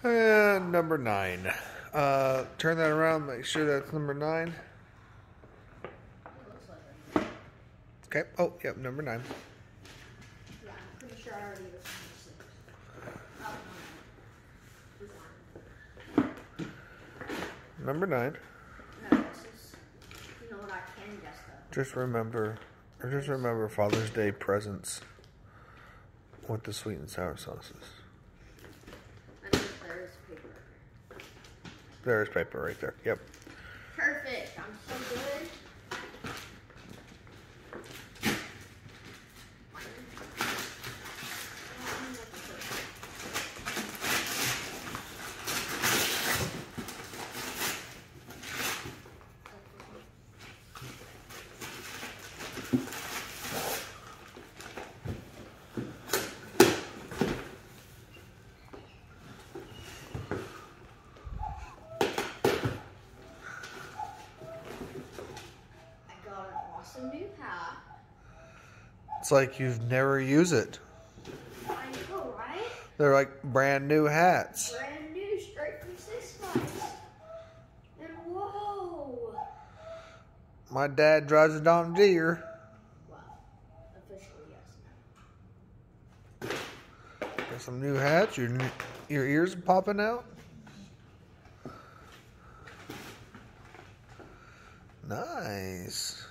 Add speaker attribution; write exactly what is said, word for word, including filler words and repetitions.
Speaker 1: And number nine. Uh, turn that around. Make sure that's number nine.
Speaker 2: It looks like it.
Speaker 1: Okay. Oh, yep. Number nine.
Speaker 2: Yeah, I'm pretty sure I already was six. Oh, no. Who's on?
Speaker 1: Number nine.
Speaker 2: No, this is, you know what I can guess though.
Speaker 1: Just remember, or just remember Father's Day presents with the sweet and sour sauces.
Speaker 2: I know there is paper.
Speaker 1: There is paper right there. Yep.
Speaker 2: Perfect. I'm so good. I got an awesome new hat.
Speaker 1: It's like you've never used it.
Speaker 2: I know, right?
Speaker 1: They're like brand new hats.
Speaker 2: Brand new, straight from Six Flags. And whoa!
Speaker 1: My dad drives a Dom Deere.
Speaker 2: Well, officially yes.
Speaker 1: Got some new hats. Your your ears popping out. Nice.